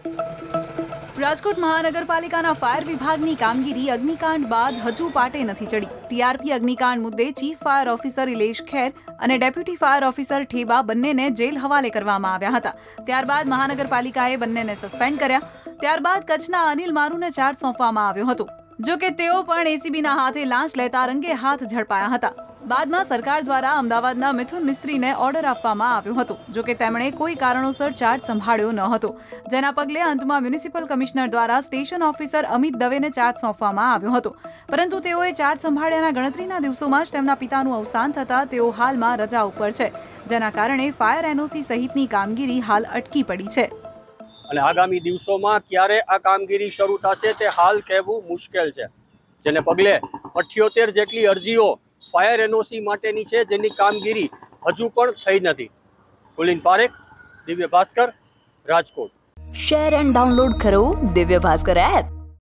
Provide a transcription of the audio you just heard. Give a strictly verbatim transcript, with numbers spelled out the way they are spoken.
રાજકોટ મહાનગરપાલિકાના ફાયર વિભાગની કામગીરી અગ્નિકાંડ બાદ હજુ પાટે નથી ચડી। ટીઆરપી અગ્નિકાંડ મુદ્દે chief fire officer Ilesh Kher અને ડેપ્યુટી ફાયર ઓફિસર ઠેબા બંનેને જેલ હવાલે કરવામાં આવ્યા હતા। ત્યારબાદ મહાનગરપાલિકાએ બંનેને સસ્પેન્ડ કર્યા। ત્યારબાદ કચ્છના અનિલ મારુને ચાર્જ સોંપવામાં આવ્યો હતો, જો કે તેઓ પણ એસીબીના હાથે લાંચ લેતા રંગે હાથ ઝડપાયા હતા। બાદમાં સરકાર દ્વારા અમદાવાદના મિથુન મિસ્ત્રીને ઓર્ડર આપવામાં આવ્યો હતો, જો કે તેમણે કોઈ કારણોસર ચાર્જ સંભાળ્યો ન હતો, જેના પગલે અંતમાં મ્યુનિસિપલ કમિશનર દ્વારા સ્ટેશન ઓફિસર અમિત દવેને ચાર્જ સોંપવામાં આવ્યો હતો, પરંતુ તેઓએ ચાર્જ સંભાળ્યાના ગણતરીના દિવસોમાં જ તેમના પિતાનું અવસાન થતાં તેઓ હાલમાં રજા ઉપર છે, જેના કારણે ફાયર એનઓસી સહિતની કામગીરી હાલ અટકી પડી છે અને આગામી દિવસોમાં ક્યારે આ કામગીરી શરૂ થશે તે હાલ કહેવું મુશ્કેલ છે, જેને પગલે અઠ્યોતેર જેટલી અરજીઓ ફાયર એનઓસી માટેની છે, જેની કામગીરી હજુ પણ થઈ નથી। Pulin Parekh, Divya Bhaskar, Rajkot. Share and download કરો દિવ્ય ભાસ્કર એપ।